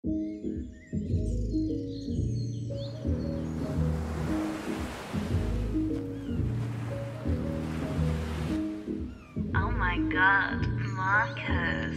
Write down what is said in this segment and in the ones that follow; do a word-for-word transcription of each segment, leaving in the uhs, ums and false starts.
Oh my god, Marcus.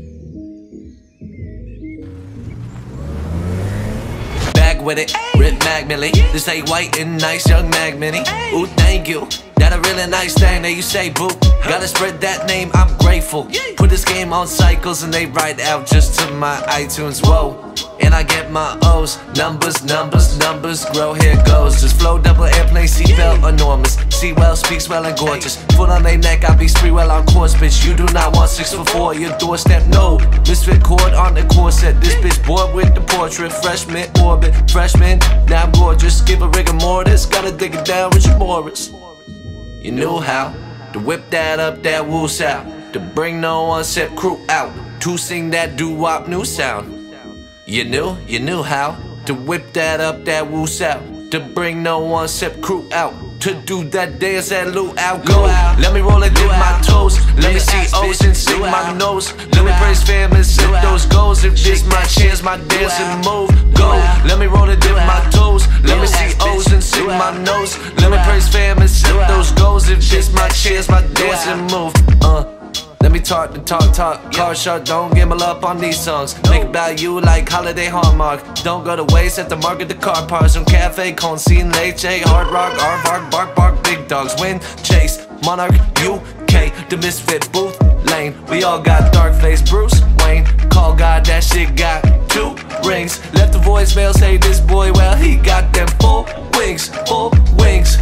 Back with it, Rip Mac Millie. This ain't white and nice, young Mac Mini. Ooh, thank you. That a really nice thing that you say, boo. Gotta spread that name, I'm grateful. Put this game on cycles and they write out just to my iTunes, whoa. And I get my O's, numbers, numbers, numbers, grow, here goes. Just flow, double airplane, seatbelt, enormous. See well, speaks well and gorgeous. Foot on they neck, I be spree well on course, bitch. You do not want six for four, your doorstep, no. Misfit chord on the corset, this bitch bored with the portrait. Freshman, orbit, freshman, now I'm gorgeous. Give a rigor mortis, gotta dig it down, Richard Morris. You knew how to whip that up, that woos out. To bring no one set crew out. To sing that doo-wop new sound. You knew, you knew how to whip that up, that woos out. To bring no one set crew out. To do that dance that Lou out, go out. Let me roll it, dip my toes. Let me see ocean, sing my nose. Let me praise fam and set those goals. If this my chance, my dancing move, go. Let me roll it, dip my toes. Let me see ocean, sing my nose. Let me praise fam and set those goals. If this my chance, my dancing move, uh. Let me talk the talk, talk, car shut, don't gamble up on these songs. Make about you like holiday hallmark. Don't go to waste at the market, the car parks. From cafe, cone scene, leche, hard rock, aardvark, bark, bark, big dogs. Win, chase, monarch, U K, the misfit booth, lane. We all got dark face, Bruce Wayne. Call God, that shit got two rings. Left the voicemail, say this boy, well, he got them full wings, full wings.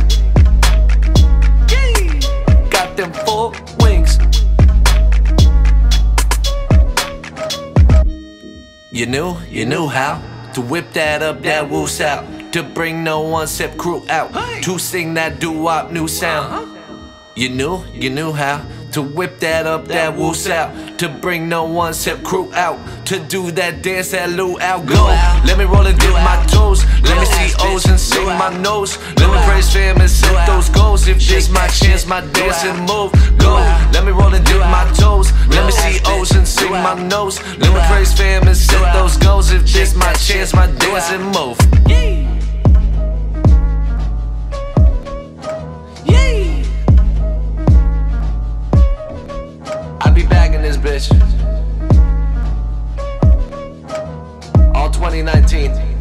Got them full wings. You knew, you knew how to whip that up, that woos out. To bring no one set crew out. To sing that doo-wop new sound. You knew, you knew how to whip that up, that woos out. To bring no one set crew out. To do that dance that Lou out, go. Let me roll and dip my toes. Let me see O's and sing my nose. Let me praise fam and set those goals. If this my chance, my dancing move, go. Let me roll and dip my toes. Let me see O's and sing my nose. Let me praise fam and set those goals. If this my chance, my dancing move. I be back in this bitch all twenty nineteen.